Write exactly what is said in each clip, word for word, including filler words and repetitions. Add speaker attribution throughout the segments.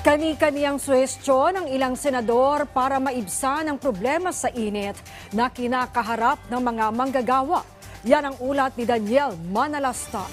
Speaker 1: Kani-kaniyang suwestyon ng ilang senador para maibsan ang problema sa init na kinakaharap ng mga manggagawa. Yan ang ulat ni Daniel Manalastas.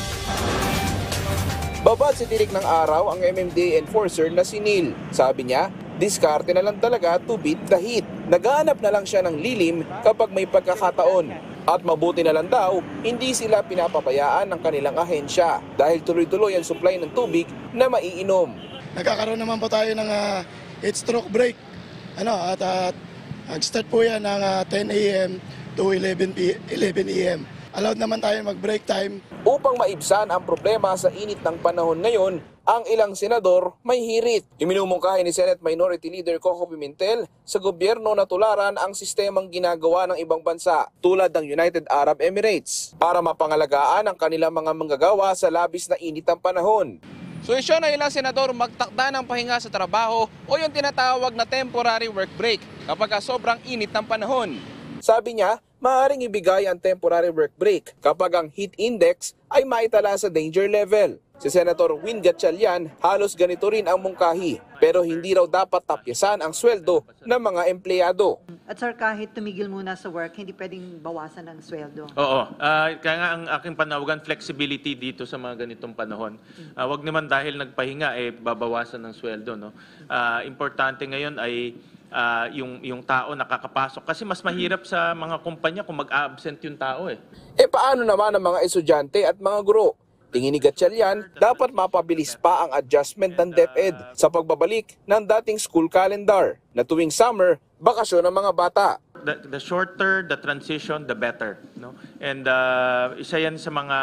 Speaker 2: Babad si tirik ng araw ang M M D A enforcer na si Neil. Sabi niya, diskarte na lang talaga to beat the heat. Naghahanap na lang siya ng lilim kapag may pagkakataon. At mabuti na lang daw, hindi sila pinapabayaan ng kanilang ahensya dahil tuloy-tuloy ang supply ng tubig na maiinom.
Speaker 3: Nagkakaroon naman po tayo ng uh, heat stroke break. Ano, at uh, nag-start po yan ng uh, ten A M to eleven A M Allowed naman tayo mag-break time.
Speaker 2: Upang maibsan ang problema sa init ng panahon ngayon, ang ilang senador may hirit. Iminumungkahi ni Senate Minority Leader Coco Pimentel sa gobyerno na tularan ang sistemang ginagawa ng ibang bansa tulad ng United Arab Emirates para mapangalagaan ang kanilang mga manggagawa sa labis na init ng panahon. Suwesyon na ilang senador magtakda ng pahinga sa trabaho o yung tinatawag na temporary work break kapag sobrang init ng panahon. Sabi niya, maaaring ibigay ang temporary work break kapag ang heat index ay maitala sa danger level. Si Senator Win Gatchalian, halos ganito rin ang mungkahi, pero hindi raw dapat tapyasan ang sweldo ng mga empleyado.
Speaker 4: At sir, kahit tumigil muna sa work, hindi pwedeng bawasan ang sweldo.
Speaker 5: Oo, uh, kaya nga ang aking panawagan, flexibility dito sa mga ganitong panahon. Uh, wag naman dahil nagpahinga, eh, babawasan ng sweldo. No? Uh, importante ngayon ay uh, yung, yung tao nakakapasok. Kasi mas mahirap sa mga kumpanya kung mag-absent yung tao. Eh,
Speaker 2: eh paano naman ang mga estudyante at mga guro? Tingin ni Gatchalian, dapat mapabilis pa ang adjustment ng DepEd sa pagbabalik ng dating school calendar na tuwing summer, bakasyon ng mga bata.
Speaker 5: The, the shorter the transition, the better. No? And uh, isa yan sa mga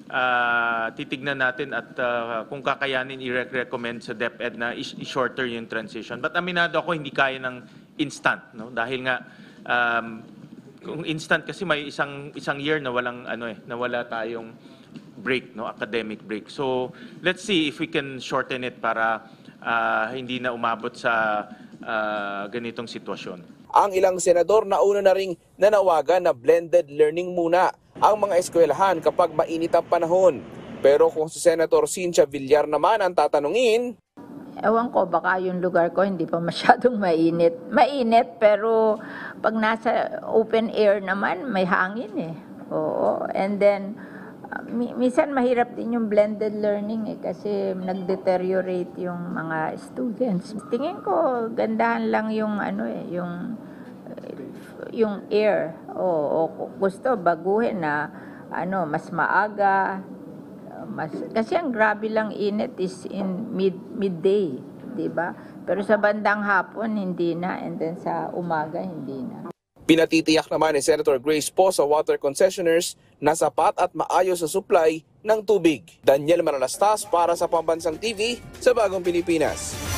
Speaker 5: uh, titignan natin at uh, kung kakayanin i-recommend sa DepEd na i-shorter yung transition. But aminado ako, hindi kaya ng instant. No? Dahil nga, um, kung instant kasi may isang, isang year na walang ano eh, na wala tayong break, no, academic break. So let's see if we can shorten it para uh, hindi na umabot sa uh, ganitong sitwasyon.
Speaker 2: Ang ilang senador nauna na ring nanawagan na blended learning muna ang mga eskwelahan kapag mainit ang panahon. Pero kung si Senator Cynthia Villar naman ang tatanungin,
Speaker 6: ewan ko, baka yung lugar ko hindi pa masyadong mainit. Mainit, pero pag nasa open air naman, may hangin eh. Oo, and then minsan mahirap din yung blended learning eh kasi nag-deteriorate yung mga students. Tingin ko gandahan lang yung ano eh, yung yung air. O, o gusto baguhin na ano, mas maaga. Mas kasi ang grabe lang init is in mid midday, 'di ba? Pero sa bandang hapon hindi na, and then sa umaga hindi na.
Speaker 2: Pinatitiyak naman ni Senator Grace Poe sa water concessioners na sapat at maayos sa supply ng tubig. Daniel Manalastas para sa Pambansang T V sa Bagong Pilipinas.